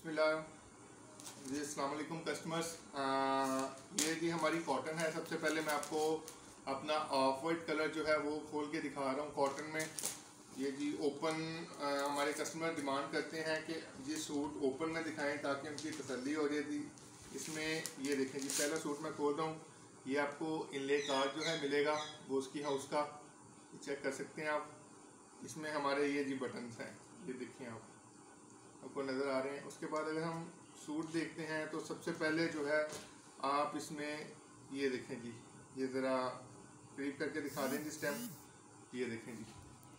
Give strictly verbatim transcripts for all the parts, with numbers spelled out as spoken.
बिस्मिल्लाह जी, अस्सलाम वालेकुम कस्टमर्स। ये जी हमारी कॉटन है। सबसे पहले मैं आपको अपना ऑफ वाइट कलर जो है वो खोल के दिखा रहा हूँ कॉटन में। ये जी ओपन, हमारे कस्टमर डिमांड करते हैं कि ये सूट ओपन में दिखाएं ताकि उनकी तसल्ली हो जाए थी। इसमें ये देखें जी, पहला सूट मैं खोल रहा हूँ। ये आपको इनले कार्ड जो है मिलेगा बोस्की हाउस का, चेक कर सकते हैं आप। इसमें हमारे ये जी बटन्स हैं, ये देखिए आप आपको नज़र आ रहे हैं। उसके बाद अगर हम सूट देखते हैं तो सबसे पहले जो है आप इसमें ये देखें जी, ये ज़रा करीब करके दिखा दें जी स्टैम्प। ये देखें जी,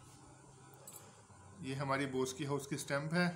ये हमारी बोस्की हाउस की स्टैम्प है,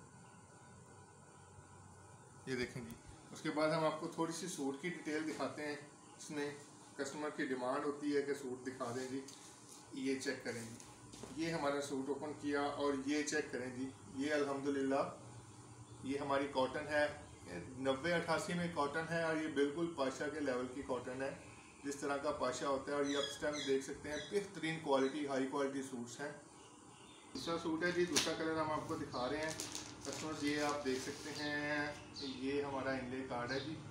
ये देखें जी। उसके बाद हम आपको थोड़ी सी सूट की डिटेल दिखाते हैं। इसमें कस्टमर की डिमांड होती है कि सूट दिखा दें जी। ये चेक करें जी, ये हमारा सूट ओपन किया और ये चेक करें जी, ये अल्हम्दुलिल्लाह ये हमारी कॉटन है, नब्बे अठासी में कॉटन है और ये बिल्कुल पाशा के लेवल की कॉटन है, जिस तरह का पाशा होता है। और ये आप स्टैम्प देख सकते हैं, बेहतरीन क्वालिटी, हाई क्वालिटी सूट्स हैं। दूसरा सूट है जी, दूसरा कलर हम आपको दिखा रहे हैं कस्टमर्स। ये आप देख सकते हैं, ये हमारा इनले कार्ड है जी।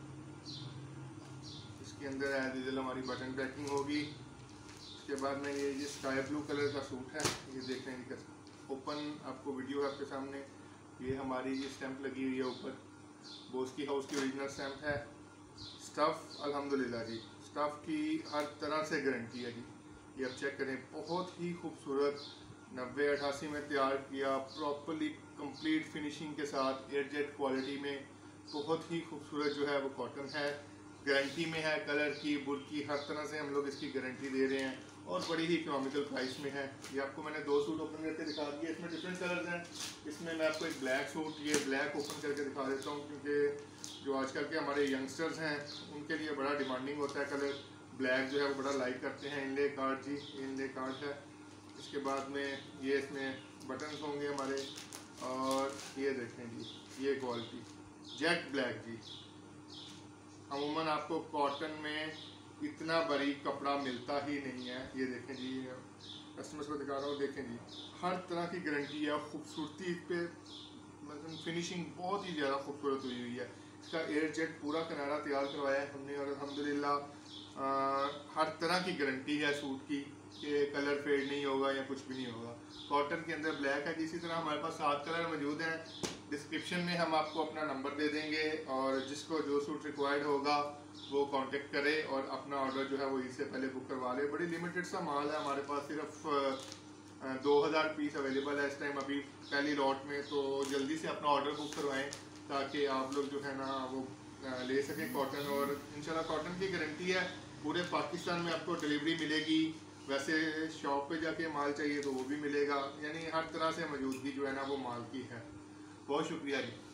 इसके अंदर एज यूजुअल हमारी बटन पैकिंग होगी। उसके बाद में ये ये स्काई ब्लू कलर का सूट है, ये देख रहे हैं ओपन, आपको वीडियो आपके सामने। ये हमारी ये स्टैंप लगी हुई है ऊपर, बोस्की हाउस की ओरिजिनल स्टैंप है। स्टफ़ अल्हम्दुलिल्लाह जी, स्टफ़ की हर तरह से गारंटी है जी। ये आप चेक करें, बहुत ही खूबसूरत, नब्बे अठासी में तैयार किया, प्रॉपरली कंप्लीट फिनिशिंग के साथ, एयर जेट क्वालिटी में, बहुत ही खूबसूरत जो है वो कॉटन है। गारंटी में है, कलर की, बुर की, हर तरह से हम लोग इसकी गारंटी दे रहे हैं और बड़ी ही इकोनॉमिकल प्राइस में है। ये आपको मैंने दो सूट ओपन करके दिखा दिए, इसमें डिफरेंट कलर्स हैं। इसमें मैं आपको एक ब्लैक सूट, ये ब्लैक ओपन करके दिखा देता हूँ, क्योंकि जो आजकल के हमारे यंगस्टर्स हैं उनके लिए बड़ा डिमांडिंग होता है कलर ब्लैक जो है वो बड़ा लाइक करते हैं। इनले कार्ड जी, इनले कार्ड है। इसके बाद में ये इसमें बटन्स होंगे हमारे, और ये देखें जी, ये क्वालिटी जेट ब्लैक जी। अमूमन आपको कॉटन में इतना बारीक कपड़ा मिलता ही नहीं है। ये देखें जी, कस्टमर्स को दिखा रहा हूँ, देखें जी, हर तरह की गारंटी है। खूबसूरती इस पे, मतलब फिनिशिंग बहुत ही ज़्यादा खूबसूरत हुई हुई है। इसका एयर जेट पूरा किनारा तैयार करवाया है हमने, और अल्हम्दुलिल्लाह हर तरह की गारंटी है सूट की कि कलर फेड नहीं होगा या कुछ भी नहीं होगा। कॉटन के अंदर ब्लैक है। इसी तरह हमारे पास सात कलर मौजूद हैं। डिस्क्रिप्शन में हम आपको अपना नंबर दे देंगे, और जिसको जो सूट रिक्वायर्ड होगा वो कांटेक्ट करे और अपना ऑर्डर जो है वो इससे पहले बुक करवा ले। बड़ी लिमिटेड सा माल है हमारे पास, सिर्फ दो हज़ार पीस अवेलेबल है इस टाइम अभी पहली लॉट में। तो जल्दी से अपना ऑर्डर बुक करवाएं ताकि आप लोग जो है ना वो ले सकें कॉटन। और इंशाल्लाह कॉटन की गारंटी है, पूरे पाकिस्तान में आपको डिलीवरी मिलेगी। वैसे शॉप पे जाके माल चाहिए तो वो भी मिलेगा, यानी हर तरह से मौजूदगी जो है ना वो माल की है। बहुत शुक्रिया जी।